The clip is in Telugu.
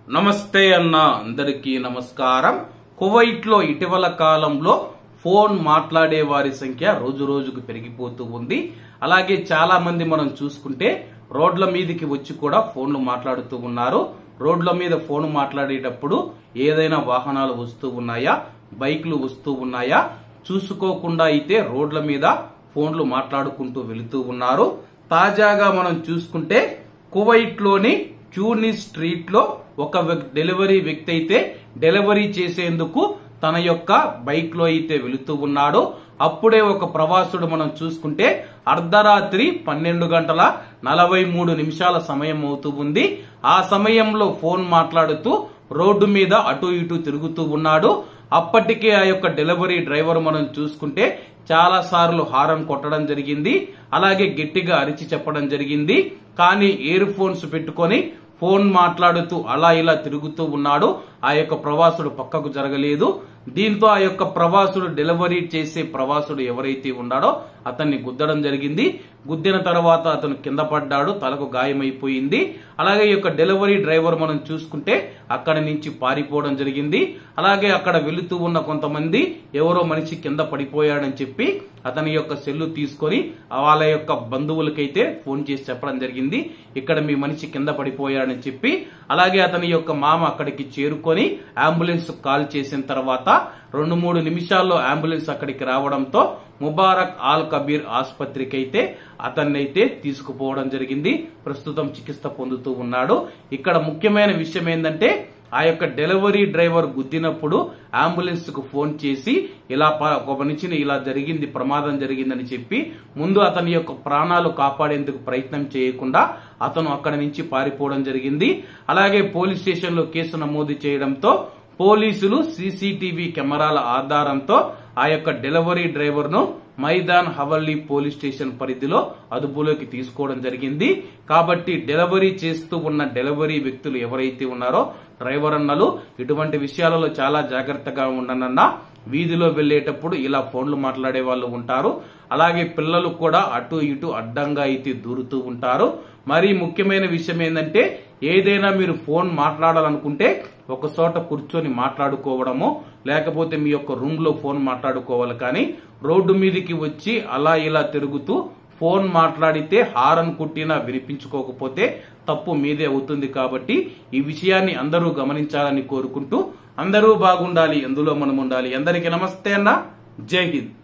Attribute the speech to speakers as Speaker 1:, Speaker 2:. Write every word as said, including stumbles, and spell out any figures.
Speaker 1: నమస్తే అన్న అందరికీ నమస్కారం. కువైట్ లో ఇటీవల కాలంలో ఫోన్ మాట్లాడే వారి సంఖ్య రోజు రోజుకు పెరిగిపోతూ ఉంది. అలాగే చాలా మంది మనం చూసుకుంటే రోడ్ల మీదకి వచ్చి కూడా ఫోన్లు మాట్లాడుతూ ఉన్నారు. రోడ్ల మీద ఫోన్ మాట్లాడేటప్పుడు ఏదైనా వాహనాలు వస్తూ ఉన్నాయా, బైక్లు వస్తూ ఉన్నాయా చూసుకోకుండా అయితే రోడ్ల మీద ఫోన్లు మాట్లాడుకుంటూ వెళుతూ ఉన్నారు. తాజాగా మనం చూసుకుంటే కువైట్ లోని ట్యూనిస్ స్ట్రీట్ లో ఒక డెలివరీ వ్యక్తి అయితే డెలివరీ చేసేందుకు తన యొక్క బైక్ లో అయితే వెళుతూ ఉన్నాడు. అప్పుడే ఒక ప్రవాసుడు మనం చూసుకుంటే అర్ధరాత్రి పన్నెండు గంటల నలభై మూడు నిమిషాల సమయం అవుతూ ఉంది. ఆ సమయంలో ఫోన్ మాట్లాడుతూ రోడ్డు మీద అటు ఇటు తిరుగుతూ ఉన్నాడు. అప్పటికే ఆ యొక్క డెలివరీ డ్రైవర్ మనం చూసుకుంటే చాలా సార్లు హారన్ కొట్టడం జరిగింది, అలాగే గట్టిగా అరిచి చెప్పడం జరిగింది. కానీ ఇయర్ ఫోన్స్ పెట్టుకొని ఫోన్ మాట్లాడుతూ అలా ఇలా తిరుగుతూ ఉన్నాడు. ఆ యొక్క ప్రవాసుడు పక్కకు జరగలేదు. దీంతో ఆ యొక్క ప్రవాసుడు డెలివరీ చేసే ప్రవాసుడు ఎవరైతే ఉన్నాడో అతన్ని గుద్దడం జరిగింది. గుద్దిన తర్వాత అతను కింద పడ్డాడు, తలకు గాయమైపోయింది. అలాగే ఈ యొక్క డెలివరీ డ్రైవర్ మనం చూసుకుంటే అక్కడి నుంచి పారిపోవడం జరిగింది. అలాగే అక్కడ వెళుతూ ఉన్న కొంతమంది ఎవరో మనిషి కింద పడిపోయాడని చెప్పి అతని యొక్క సెల్లు తీసుకొని వాళ్ళ యొక్క బంధువులకైతే ఫోన్ చేసి చెప్పడం జరిగింది, ఇక్కడ మీ మనిషి కింద పడిపోయాడని చెప్పి. అలాగే అతని యొక్క మామ అక్కడికి చేరుకొని అంబులెన్స్ కాల్ చేసిన తర్వాత రెండు మూడు నిమిషాల్లో అంబులెన్స్ అక్కడికి రావడంతో ముబారక్ ఆల్ కబీర్ ఆసుపత్రికి అయితే అతన్నైతే తీసుకుపోవడం జరిగింది. ప్రస్తుతం చికిత్స పొందుతూ ఉన్నాడు. ఇక్కడ ముఖ్యమైన విషయం ఏంటంటే ఆ యొక్క డెలివరీ డ్రైవర్ గుద్దినప్పుడు అంబులెన్స్ కు ఫోన్ చేసి ఇలా ఒక మనిషిని ఇలా జరిగింది, ప్రమాదం జరిగిందని చెప్పి ముందు అతని యొక్క ప్రాణాలు కాపాడేందుకు ప్రయత్నం చేయకుండా అతను అక్కడి నుంచి పారిపోవడం జరిగింది. అలాగే పోలీస్ స్టేషన్ లో కేసు నమోదు చేయడంతో పోలీసులు సీసీటీవీ కెమెరాల ఆధారంతో ఆ యొక్క డెలివరీ డ్రైవర్ ను మైదాన్ హవల్లీ పోలీస్ స్టేషన్ పరిధిలో అదుపులోకి తీసుకోవడం జరిగింది. కాబట్టి డెలివరీ చేస్తూ ఉన్న డెలివరీ వ్యక్తులు ఎవరైతే ఉన్నారో డ్రైవర్ అన్నలు ఇటువంటి విషయాలలో చాలా జాగ్రత్తగా ఉండనన్నా. వీధిలో వెళ్లేటప్పుడు ఇలా ఫోన్లు మాట్లాడే వాళ్ళు ఉంటారు. అలాగే పిల్లలు కూడా అటు ఇటు అడ్డంగా అయితే దూరుతూ ఉంటారు. మరి ముఖ్యమైన విషయం ఏంటంటే ఏదైనా మీరు ఫోన్ మాట్లాడాలనుకుంటే ఒక చోట కూర్చొని మాట్లాడుకోవడము, లేకపోతే మీ యొక్క రూమ్ లో ఫోన్ మాట్లాడుకోవాలి. కానీ రోడ్డు మీదకి వచ్చి అలా ఇలా తిరుగుతూ ఫోన్ మాట్లాడితే హారన్ కుట్టినా వినిపించుకోకపోతే తప్పు మీదే అవుతుంది. కాబట్టి ఈ విషయాన్ని అందరూ గమనించాలని కోరుకుంటూ అందరూ బాగుండాలి, ఎందులో మనం ఉండాలి. అందరికీ నమస్తే అన్న, జై హింద్.